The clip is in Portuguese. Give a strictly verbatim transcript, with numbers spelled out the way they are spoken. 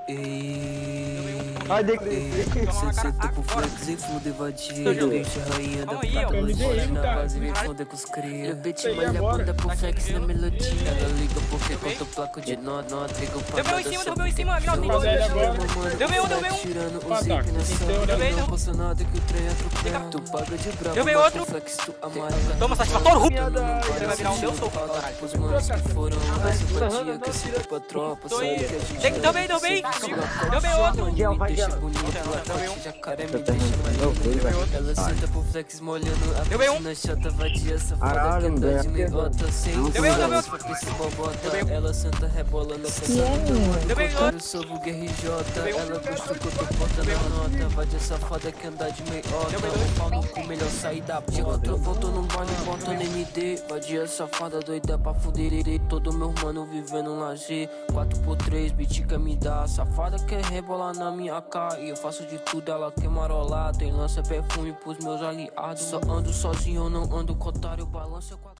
Ei, Ai, de... cê sentou pro flex e fude vadia. Bicho rainha da patologia na base, me fuder com os cria. Eu beti malha bunda pro flex na melodia. Ela liga porque conta o placo de nó, nó, trigo pra Deu meu em cima, deu meu em cima, Agnaldo. Deu meu, deu meu. Tirando o zip na sala. Deu meu, não posso nada que o trem atropela. Tu paga de bravo, deu meu outro. flex tu amarela. Toma, satisfatório, Rup. Você vai virar um deus soco, caralho. Os manos que foram a simpatia que se pra tropa. Tô Sabe aí. que a gente Deu bem, deu bem. Deu bem outro. me deixa bonito, ataque jacaré me deixa maluco. Ela senta pro flex molhando a piscina chata vadia, safada que anda de meiota sem Deus. esse bobota. Ela senta rebolando Deu bem eu sou o R J, ela gosta que eu tô botando a nota. Vadia safada que anda de meiota, o pau no cu, melhor sair da porta. Chega outra volta no baile, botando M D. Vadia safada doida pra fuder. Todo meu mano vivendo lazer, quatro por três, bitica me dá. Safada quer rebolar na minha cara e eu faço de tudo, ela quer marolar. Tem lança perfume pros meus aliados. Só ando sozinho, eu não ando com otário, balança com a